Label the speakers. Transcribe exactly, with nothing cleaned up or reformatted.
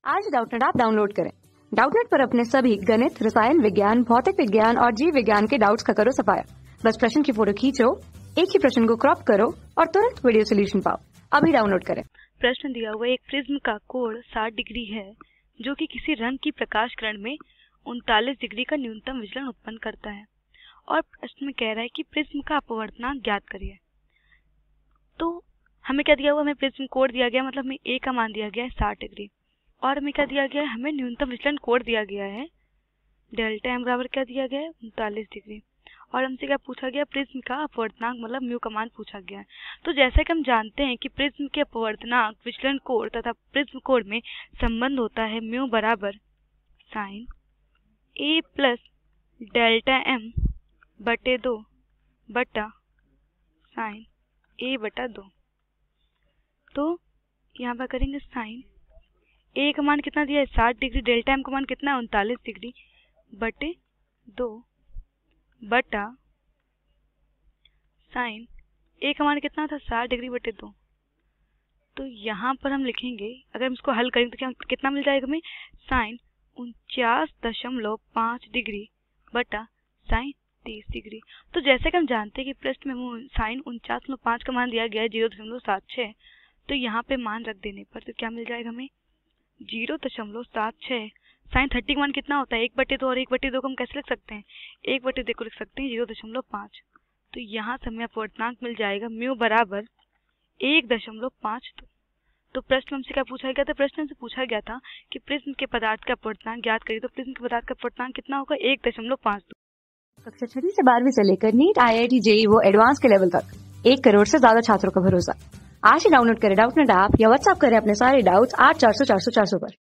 Speaker 1: आज Doubtnut app download करें। Doubtnut पर अपने सभी गणित, रसायन विज्ञान, भौतिक विज्ञान और जीव विज्ञान के डाउट्स का करो सफाया। बस प्रश्न की फोटो खींचो, एक ही प्रश्न को क्रॉप करो और तुरंत वीडियो सोल्यूशन पाओ। अभी डाउनलोड करें।
Speaker 2: प्रश्न दिया हुआ एक प्रिज्म का कोण साठ डिग्री है जो कि किसी रंग की प्रकाश किरण में उनतालीस डिग्री का न्यूनतम विचलन उत्पन्न करता है और प्रश्न में कह रहा है कि प्रिज्म का अपवर्तनांक ज्ञात करिए। तो हमें क्या दिया हुआ, हमें प्रिज्म कोण दिया गया, मतलब हमें ए का मान दिया गया है साठ डिग्री और हमें क्या दिया गया है, हमें न्यूनतम विचलन कोण दिया गया है डेल्टा एम बराबर क्या दिया गया है उनतालीस डिग्री और हमसे क्या पूछा गया, प्रिज्म का अपवर्तनांक मतलब म्यू का मान पूछा गया है। तो जैसा कि हम जानते हैं कि प्रिज्म के अपवर्तनांक, विचलन कोण तथा प्रिज्म कोण में संबंध होता है म्यू बराबर sine A plus delta M बटे दो बटा साइन ए बटा दो। तो यहाँ पर करेंगे साइन ए का मान कितना दिया है साठ डिग्री, डेल्टा एम का मान कितना है उनतालीस डिग्री बटे दो बटा साइन ए का मान कितना था साठ डिग्री बटे दो। तो यहाँ पर हम लिखेंगे, अगर हम इसको हल करेंगे तो क्या कितना मिल जाएगा हमें, साइन उनचास दशमलव पाँच डिग्री बटा साइन तीस डिग्री। तो जैसे कि हम जानते हैं कि प्रश्न में साइन उनचास दशमलव पाँच का मान दिया गया है जीरो दशमलव सात छः, तो यहाँ पे मान रख देने पर तो क्या मिल जाएगा हमें जीरो दशमलव सात छः। साइन थर्टी का मान कितना होता है एक बटे दो और एक बटे दो को हम कैसे लिख सकते हैं, एक बटे दो को लिख सकते हैं जीरो दशमलव पाँच। तो यहाँ से हमें अपवर्तनांक मिल जाएगा म्यू बराबर एक दशमलव पाँच दो। तो प्रश्न हमसे क्या पूछा गया था, प्रश्न हमसे पूछा गया था कि प्रिज्म के पदार्थ का अपवर्तनांक ज्ञात करिए। तो प्रिज्म के पदार्थ का अपवर्तनांक कितना होगा, एक दशमलव पाँच दो।
Speaker 1: कक्षा छठी से बारहवीं से लेकर NEET, I I T, JEE वो एडवांस के लेवल तक एक करोड़ से ज्यादा छात्रों का भरोसा। आज ही डाउनलोड करें डाउटनेट ऐप या व्हाट्सएप करें अपने सारे डाउट्स आठ चार सौ चार सौ चार सौ पर।